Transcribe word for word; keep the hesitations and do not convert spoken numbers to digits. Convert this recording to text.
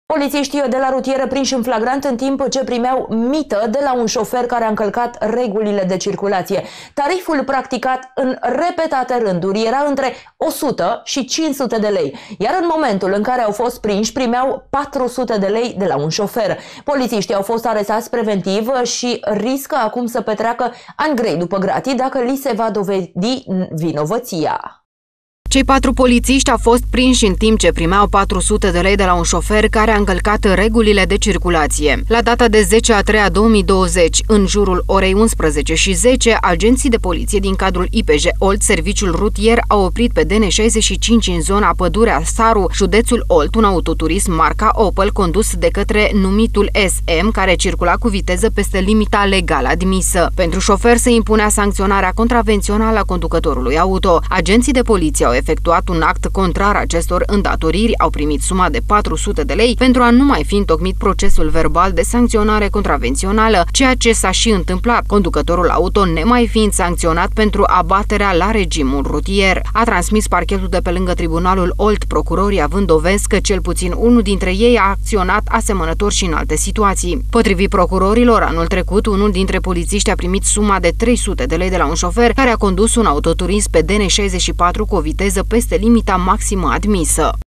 Polițiștii de la rutieră prinși în flagrant în timp ce primeau mită de la un șofer care a încălcat regulile de circulație. Tariful practicat în repetate rânduri era între o sută și cinci sute de lei, iar în momentul în care au fost prinși primeau patru sute de lei de la un șofer. Polițiștii au fost arestați preventiv și riscă acum să petreacă ani grei după gratii dacă li se va dovedi vinovăția. Cei patru polițiști au fost prinși în timp ce primeau patru sute de lei de la un șofer care a încălcat regulile de circulație. La data de zece a treia două mii douăzeci, în jurul orei unsprezece și zece, agenții de poliție din cadrul I P J Olt, serviciul rutier, au oprit pe D N șaizeci și cinci în zona Pădurea Saru, județul Olt, un autoturism marca Opel condus de către numitul S M, care circula cu viteză peste limita legală admisă. Pentru șofer se impunea sancționarea contravențională a conducătorului auto. Agenții de poliție au efectuat un act contrar acestor îndatoriri, au primit suma de patru sute de lei pentru a nu mai fi întocmit procesul verbal de sancționare contravențională, ceea ce s-a și întâmplat, conducătorul auto nemai fiind sancționat pentru abaterea la regimul rutier. A transmis parchetul de pe lângă tribunalul Olt, procurorii având dovezi că cel puțin unul dintre ei a acționat asemănător și în alte situații. Potrivit procurorilor, anul trecut, unul dintre polițiști a primit suma de trei sute de lei de la un șofer care a condus un autoturism pe D N șaizeci și patru cu o viteză peste limita maximă admisă.